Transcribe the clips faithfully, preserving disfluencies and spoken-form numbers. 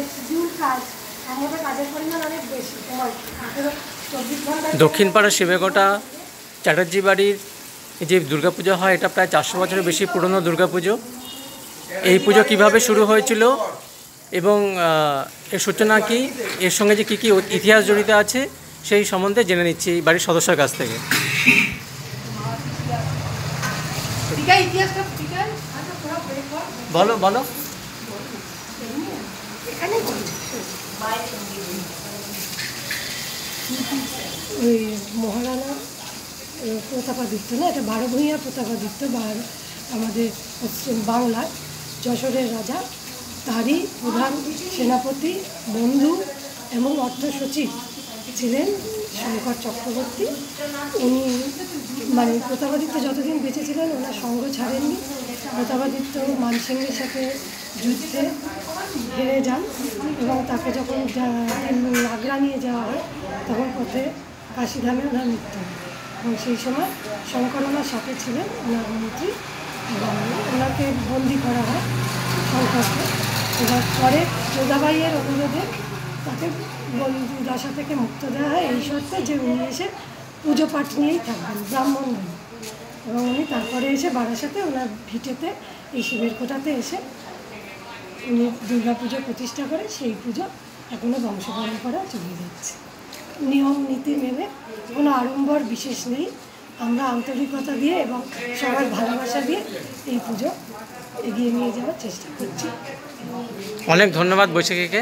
দক্ষিণপাড়া শিবেরকোটা চ্যাটার্জি বাড়ির যে দুর্গাপুজো হয় এটা প্রায় চারশো বছরের বেশি পুরনো দুর্গাপুজো। এই পুজো কিভাবে শুরু হয়েছিল এবং এর সূচনা কী, এর সঙ্গে যে কী কী ইতিহাস জড়িত আছে সেই সম্বন্ধে জেনে নিচ্ছি এই বাড়ির সদস্যের কাছ থেকে। বলো বলো ওই মহারানা প্রতাপাদিত্য না, এটা বারো ভূঁইয়া প্রতাপাদিত্য বা আমাদের পশ্চিম বাংলার যশোরের রাজা, তারই প্রধান সেনাপতি, বন্ধু এবং অর্থ সচিব ছিলেন শঙ্কর চক্রবর্তী। উনি মানে প্রতাপাদিত্য যতদিন বেঁচে ছিলেন ওনার সঙ্গ ছাড়েননি। প্রতাপাদিত্য মানসিংহের সাথে যুদ্ধে হেরে যান এবং তাকে যখন আগ্রা নিয়ে যাওয়া হয় তখন পথে কাশীধামে ওনার মৃত্যু হয় এবং সেই সময় শঙ্কর ওনার সাথে ছিলেন, ওনার মন্ত্রী, এবং ওনাকে বন্দি করা হয় শঙ্করকে। এবার পরে যোধাবাইয়ের অনুরোধে তাকে বন্দি দশা থেকে মুক্ত দেওয়া হয় এই শর্তে যে উনি এসে পুজো পাঠ নিয়েই থাকবেন, ব্রাহ্মণ নন। এবং উনি তারপরে এসে বারাসাতে ওনার ভিটেতে এই শিবেরকোটাতে এসে উনি দুর্গা পুজো প্রতিষ্ঠা করে সেই পুজো এখনও বংশ পরম্পরা চলে যাচ্ছে। নিয়ম নীতি মেনে কোনো আড়ম্বর বিশেষ নেই, আমরা আন্তরিকতা দিয়ে এবং সবার ভালোবাসা দিয়ে এই পুজো এগিয়ে নিয়ে যাওয়ার চেষ্টা করছি। অনেক ধন্যবাদ বৈশাখীকে।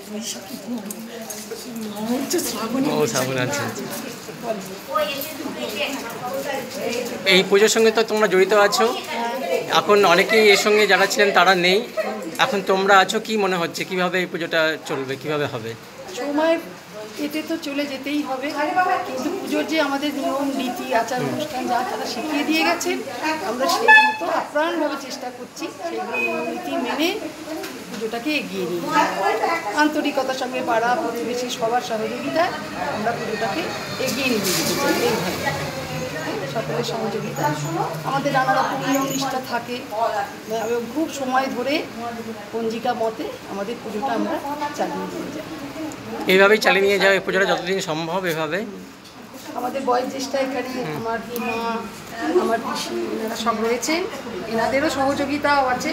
এই পুজোর সঙ্গে তো তোমরা জড়িত আছো, এখন অনেকেই এর সঙ্গে যারা ছিলেন তারা নেই, এখন তোমরা আছো, কি মনে হচ্ছে কিভাবে এই পুজোটা চলবে, কিভাবে হবে? সময় এতে তো চলে যেতেই হবে, কিন্তু পুজোর যে আমাদের নিয়ম নীতি আচার অনুষ্ঠান যা তারা শিখিয়ে দিয়ে গেছেন, আমরা সেই মতো আপ্রাণভাবে চেষ্টা করছি সেইগুলো নিয়ম নীতি মেনে পুজোটাকে এগিয়ে নিয়ে আন্তরিকতার সঙ্গে পাড়া প্রতিবেশী সবার সহযোগিতায় আমরা পুজোটাকে এগিয়ে নিয়ে যেতে চাই। এইভাবে সকলের সহযোগিতা, আমাদের নানা রকম নিয়ম নিষ্ঠা থাকে এবং খুব সময় ধরে পঞ্জিকা মতে আমাদের পুজোটা আমরা চালিয়ে নিয়ে যাই। এইভাবেই চালিয়ে নিয়ে যাও এই পুজোটা যতদিন সম্ভব। এভাবে আমাদের বয়োজ্যেষ্ঠ এখানে আমার মা, আমার পিসি, এনারা সব রয়েছেন, এনাদেরও সহযোগিতাও আছে।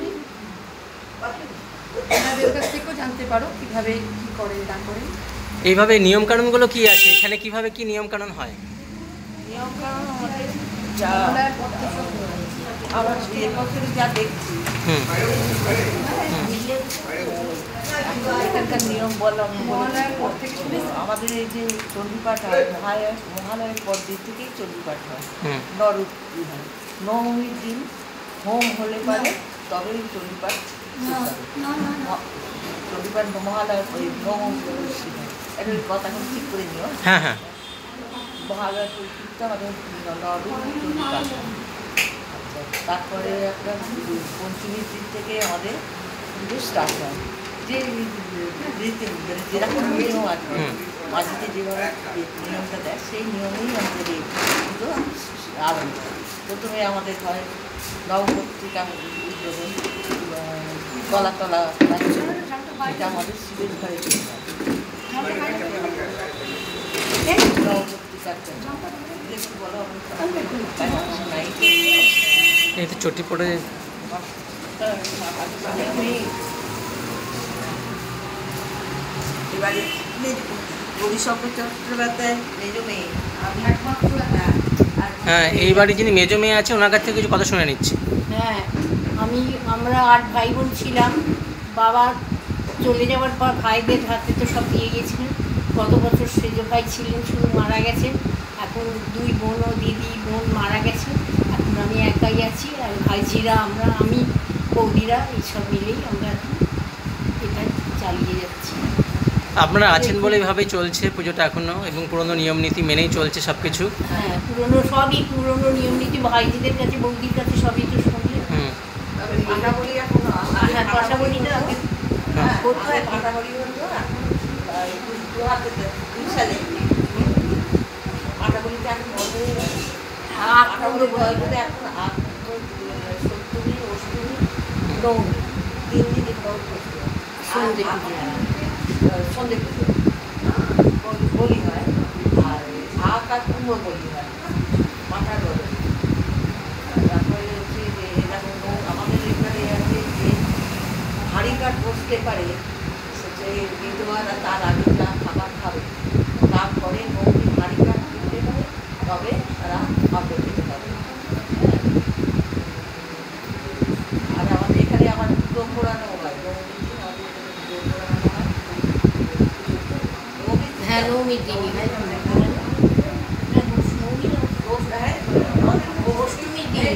এনাদের কাছ থেকেও জানতে পারো কীভাবে কী করে না করে। এইভাবে নিয়মকানুনগুলো কি আছে এখানে, কিভাবে কি নিয়মকানুন হয়? নিয়মকানুন আমাদের যা আমার বিয়ের পক্ষে যা দেখছি এখানকার নিয়ম বললাম, মহালয়ার পর থেকে আমাদের এই যে চণ্ডীপাঠ হয়, মহালয় মহালয়ের পর দিন থেকেই চণ্ডীপাঠ হয়, নরুদ্রি হয়। নবমীর দিন হোম হলে পারে তবেই চণ্ডীপাঠ চণ্ডীপাঠ মহালয়ের ওই নবমী হয়। এটা কথা এখন ঠিক করে নিও। হ্যাঁ হ্যাঁ, মহালয়ার পরিচিত আমাদের নরুদ্রি চণ্ডীপাঠ। তারপরে একটা পঞ্চমীর দিন থেকে আমাদের পুজো স্টার্ট হয়। যে রীতি যেরকম নিয়ম আছে মাঝিতে যেভাবে নিয়মটা দেয় সেই নিয়মেই আমাদের এই পুজো আরম্ভ। প্রথমে আমাদের হয় নবপত্রিকা উদ্বোধন, গলা তলা এটা আমাদের শিবের ঘরে চলে যায়। নবপত্রিকার একটু বলো এই তো চটি পড়ে এবারে রবিশঙ্কর চট্টোপাধ্যায় মেজো মেয়ে, হ্যাঁ এই বাড়ির যিনি মেজো মেয়ে আছে ওনার কাছ থেকে কিছু কথা শুনে নিচ্ছি। হ্যাঁ, আমি আমরা আট ভাই বোন ছিলাম। বাবা চলে যাওয়ার পর ভাইদের হাতে তো সব দিয়ে গেছিলেন। গত বছর সেজ ভাই ছিলেন, শুধু মারা গেছেন। এখন দুই বোন ও দিদি বোন মারা গেছে, এখন আমি একাই আছি। আর ভাইঝিরা আমরা, আমি বৌদিরা এইসব মিলেই আমরা এটা চালিয়ে যাচ্ছি। আপনারা আছেন বলে এভাবেই চলছে পুজোটা এখনো, এবং পুরনো নিয়ম নীতি মেনেই চলছে সব কিছু। হ্যাঁ, পুরনো সবই পুরনো নিয়ম নীতি ভাইজিদের কাছে বৌদির কাছে সবই তো শুনলে। হুম, পাটাবলি এখন হ্যাঁ, পাটাবলিটা আগে করতে হয়। পাটাবলি হতো এখন দু হাতে দুই সালে পাটাবলিতে এখন বন্ধ হয়ে গেছে। পাটাবলি বলতে এখন সপ্তমী, অষ্টমী, নবমী তিন দিন সন্ধে পুজো। সন্ধে পুজো বলি হয়, আর আখ আর কুমড়ো বলি হয়, মাথার বলি। তারপরে হচ্ছে যে এরকম আমাদের এখানে আছে যে হাঁড়ি কাঠ বসতে পারে, সে বিধবারা তার আগে যা খাবার খাবে, তারপরে নৌকি হাঁড়ি কাঠ তুলতে পারে, তবে তারা খাদ্য খেতে পারে। আর আমাদের এখানে আবার পুজো পোড়ানো হয়, হ্যাঁ নবমীর দিনই হয়, অষ্টমীর দিন,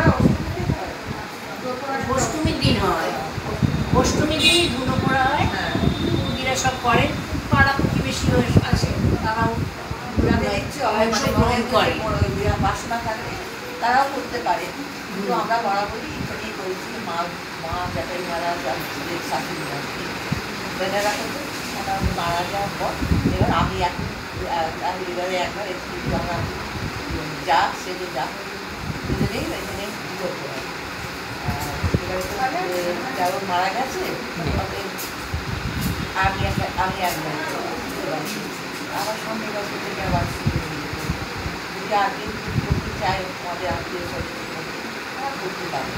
অষ্টমীর দিন হয়, অষ্টমীর দিনই ধুনো পড়া হয়। দিদিরা সব করেন, পাড়া প্রতিবেশী আসে, তারাও অংশগ্রহণ করে। বাসনা থাকে তারাও করতে পারে, কিন্তু আমরা বরাবরই এখানেই করেছি। মা মা জ্যাঠাই মারা ছেলের শাশুড়ি বেনারা করতে মারা যাওয়ার পর এবার আমি এখন এবারে একবার একটু আমরা যা সেজে যা দুজনেই এখানে পুজো করে। এবারে যেমন মারা গেছে তবে আমি একটা আমি একবার আমার সঙ্গে বছর থেকে আবার যদি আগে করতে চাই আমাদের আত্মীয় স্বজন করতে পারে।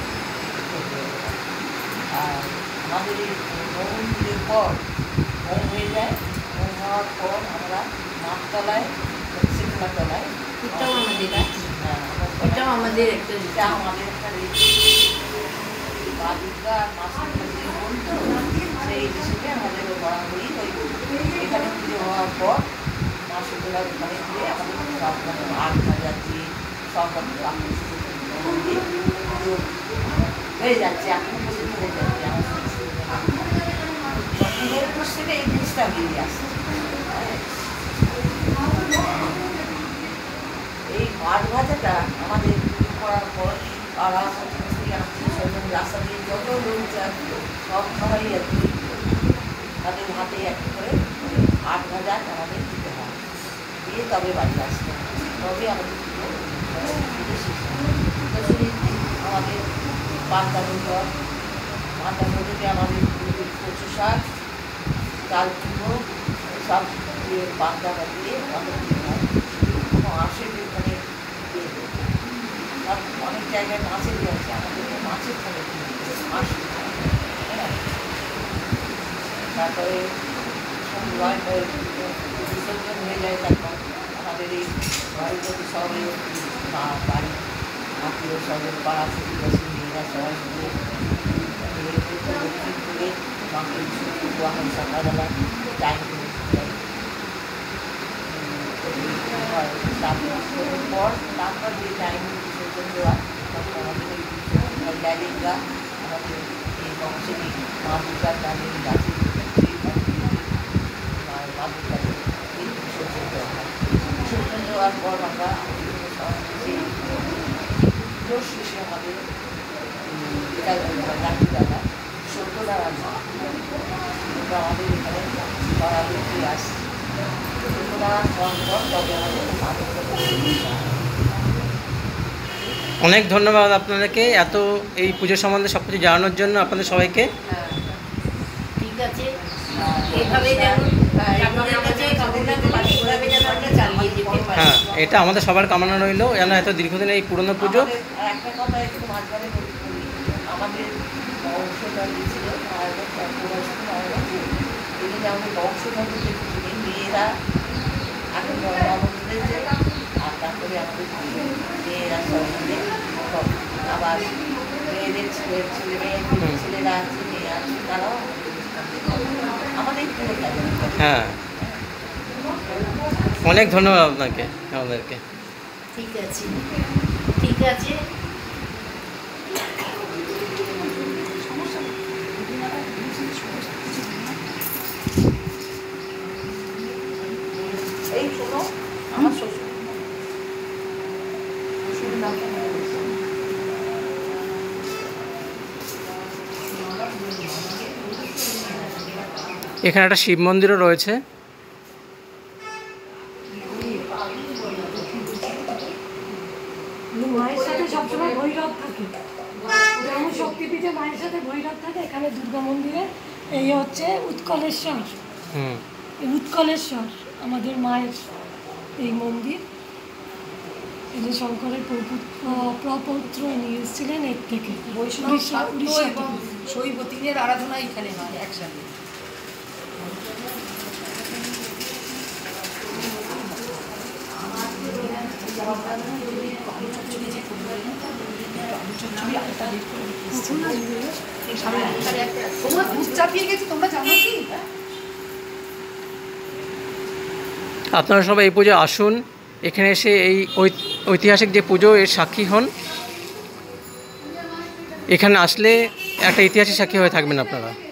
আর আমাদের এই নবম পুজোর পর হোম হয়ে যায়, হোম হওয়ার পর আমরা মাঠতলায় শৃঙ্খলাতলায় এটাও আমাদের হ্যাঁ এটাও আমাদের একটা এটা আমাদের একটা মা দুর্গা আর মা শৃঙ্খলা বলতো, সেই হিসেবে আমাদের বরাবরই ওই এখানে পুজো হওয়ার পর মা শৃঙ্খলার ওখানে গিয়ে আমাদের সব রকম আট হাজার দিয়ে সব রকম পুজো হয়ে যাচ্ছে, এখন পর্যন্ত হয়ে যাচ্ছে। আমার পূর্বপুরুষ থেকে এই জিনিসটা বেরিয়ে আসছে। এই মাছ ভাজাটা আমাদের পুজো করার পর পাড়া প্রতিবেশী আত্মীয় স্বজন রাস্তা দিয়ে যত লোক যায় সব সবাই আর কি তাদের হাতে একটা করে আট ভাজা আমাদের দিতে হয়, দিয়ে তবে বাড়ি আসতে হয়, তবে আমাদের পুজো পুজো শেষ হয়। দশমীর দিন আমাদের পান্তা ভাত, পান্তা ভাতে আমাদের কচু শাক, চাল কুমড়ো সব দিয়ে পান্তা ভাত দিয়ে আমাদের দিতে হয়। মাছের ওখানে অনেক জায়গায় মাছের দিয়ে আছে, আমাদের মাছের খাবে মাছ। হ্যাঁ, তারপরে বিসর্জন হয়ে যায়, তারপর আমাদের এই বাড়িতে সবাই বাড়ি আত্মীয় স্বজন পাড়া প্রতিবেশী মেয়েরা সবাই মিলে দক্ষিণ করে মাকে বিসর্জন দেওয়া হয় সকালবেলা টাইম পর। তারপর যে টাইম বিসর্জন দেওয়া তখন আমাদের এই ডাইরেক্টরা আমাদের এই বংশের মা দুর্গার নামের গাছে মা দুর্গাকে বিসর্জন দেওয়া হয়। বিসর্জন দেওয়ার পর আমরা সেই পুজোর শেষে আমাদের রাত্রিবেলা সত্যনারায়ণ আমরা আমাদের এখানে বরাবরই আসছি। অনেক ধন্যবাদ আপনাদেরকে এত এই পুজো সম্বন্ধে সব কিছু জানানোর জন্য, আপনাদের সবাইকে। ঠিক আছে, এভাবে যেন আপনাদের কাছে কামনা করি, এভাবে যেন আমরা চালিয়ে যেতে পারি। হ্যাঁ, এটা আমাদের সবার কামনা রইল, যেন এত দীর্ঘদিন এই পুরনো পুজো। একটা কথা একটু মাঝখানে বলি, আমাদের বংশধর ছিল এই যে আমাদের বংশধর মেয়েরা এখন নবমীদের যে আর তারপরে আমাদের মেয়েরা সব মিলে আবার মেয়েদের ছেলের ছেলে মেয়ের ছেলেরা আছে, মেয়ে আছে, তারাও আমাদের পুরো কাজে। হ্যাঁ, অনেক ধন্যবাদ আপনাকে আমাদেরকে। ঠিক আছে, ঠিক আছে। এই শোনো, আমার শ্বশুর শ্বশুরের নামটা মনে করছে। এখানে একটা শিব মন্দিরও রয়েছে। মায়ের সাথে সবসময় ভৈরব থাকে, যেমন শক্তিপীঠে মায়ের সাথে ভৈরব থাকে, এখানে দুর্গা মন্দিরে এই হচ্ছে উৎকলেশ্বর, হুম এই উৎকলেশ্বর আমাদের মায়ের এই মন্দির। এই যে শঙ্করের প্রপু- প্র- প্রপৌত্র নিয়ে এসেছিলেন এর থেকে, বৈষ্ণব উড়িষ্যা শাক্ত উড়িষ্যা এবং থেকে। শৈব তিনের আরাধনা এখানে হয় একসাথে। তোমরা ভূত চাপিয়ে গেছি, তোমরা জানো কি? আপনারা সবাই এই পুজো আসুন, এখানে এসে এই ঐ- ঐতিহাসিক যে পুজো এর সাক্ষী হন। এখানে আসলে একটা ইতিহাসের সাক্ষী হয়ে থাকবেন আপনারা।